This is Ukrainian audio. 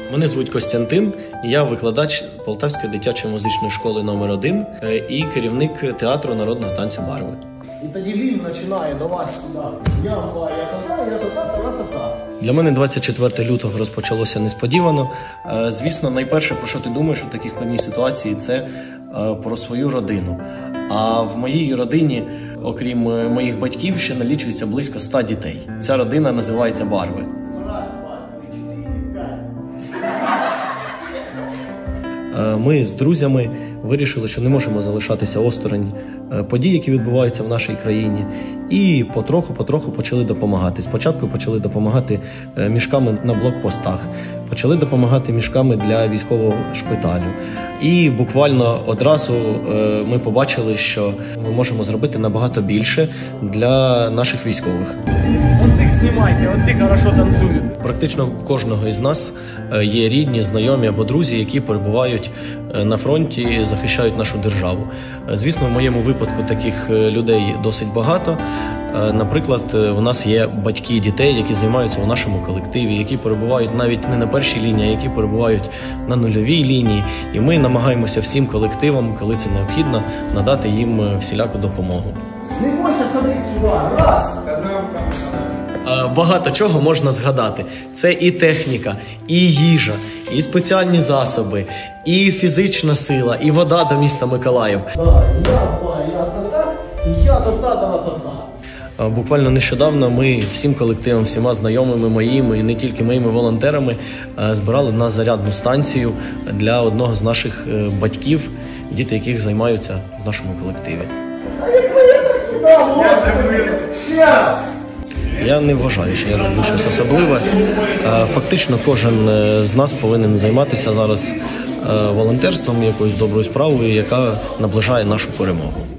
Мене звуть Костянтин, я викладач Полтавської дитячої музичної школи номер 1 і керівник театру народного танцю «Барви». І тоді він починає до вас сюди. Я-та-та. Для мене 24 лютого розпочалося несподівано. Звісно, найперше, про що ти думаєш у такій складній ситуації, це про свою родину. А в моїй родині, окрім моїх батьків, ще налічується близько 100 дітей. Ця родина називається «Барви». Ми з друзями вирішили, що не можемо залишатися осторонь подій, які відбуваються в нашій країні, і потроху почали допомагати. Спочатку почали допомагати мішками на блокпостах, почали допомагати мішками для військового шпиталю. І буквально одразу ми побачили, що ми можемо зробити набагато більше для наших військових. Оцих знімайте, оці хорошо танцюють. Практично у кожного із нас є рідні, знайомі або друзі, які перебувають на фронті і захищають нашу державу. Звісно, в моєму випадку таких людей досить багато. Наприклад, у нас є батьки дітей, які займаються у нашому колективі, які перебувають навіть не на першій лінії, а які перебувають на нульовій лінії. І ми намагаємося всім колективам, коли це необхідно, надати їм всіляку допомогу. Не бойся ходити сюди, раз! Багато чого можна згадати. Це і техніка, і їжа, і спеціальні засоби, і фізична сила, і вода до міста Миколаїв. Буквально нещодавно ми всім колективом, всіма знайомими моїми і не тільки моїми волонтерами збирали на зарядну станцію для одного з наших батьків, діти яких займаються в нашому колективі. Я не вважаю, що я роблю щось особливе. Фактично кожен з нас повинен займатися зараз волонтерством, якоюсь доброю справою, яка наближає нашу перемогу.